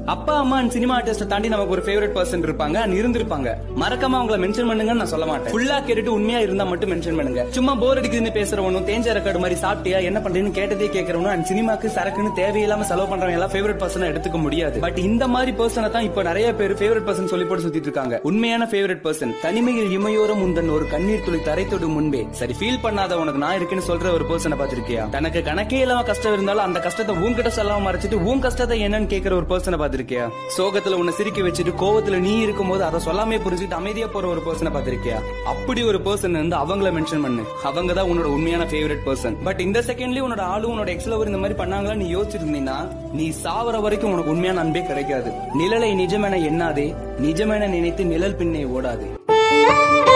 அப்பா அம்மா சினிமா ஆர்டிஸ்ட தாண்டி நமக்கு ஒரு ஃபேவரட் பர்சன் இருப்பாங்க, இருந்திருப்பாங்க. மறக்காம அவங்கள மென்ஷன் பண்ணுங்கன்னு நான் சொல்ல மாட்டேன். ஃபுல்லா கேட்டுட்டு உண்மையா இருந்தா மட்டும் மென்ஷன் பண்ணுங்க. சும்மா போர் அடிக்குதுன்னு பேசுறவனும், தேஞ்ச ரெக்கார்டு மாதிரி சாப்பிட்டியா என்ன பண்றேன்னு கேட்டதே கேட்கறவனும் அண்ட் சினிமாக்கு சரக்குன்னு தேவையில்லாம செலவு பண்றவங்க எல்லாம் ஃபேவரட் பர்சனா எடுத்துக்க முடியாது. பட் இந்த மாதிரி பர்சனை தான் இப்ப நிறைய பேர் ஃபேவரட் பர்சன் சொல்லி போட்டு சுத்திட்டு இருக்காங்க. உண்மையான ஃபேவரட் பர்சன் தனிமையில் இமையோரம் உந்தன் ஒரு கண்ணீர் துளி தரைத்தொடு முன்பே சரி ஃபீல் பண்ணாத உனக்கு நான் இருக்குன்னு சொல்ற ஒரு பர்சனை பாத்திருக்கியா? தனக்கு கணக்கே இல்லாம கஷ்டம் இருந்தாலும் அந்த கஷ்டத்தை உன்கிட்ட சொல்லாம மறைச்சிட்டு உன் கஷ்டத்தை என்னன்னு கேட்கிற ஒரு பர்சனை பாத்திருக்கியா? சோகத்துல உன்னை சிரிக்க வச்சுட்டு கோவத்துல நீ இருக்கும் போது அதை சொல்லாமே புரிஞ்சுட்டு அமைதியா போற ஒரு பர்சனை பாத்திருக்கியா? அப்படி ஒரு பர்சன் வந்து அவங்கள மென்ஷன் பண்ணு. அவங்க தான் உன்னோட உண்மையான ஃபேவரட் பர்சன். பட் இந்த செகண்ட்லயே உன்னோட ஆளு உன்னோட எக்ஸ் லவர் இந்த மாதிரி பண்ணாங்களா நீ யோசிச்சிருந்தீங்கன்னா நீ சாவர வரைக்கும் உனக்கு உண்மையான அன்பே கிடைக்காது. நிழலை நிஜமென எண்ணாதே, நிஜமென நினைத்து நிழல் பின்னே ஓடாதே.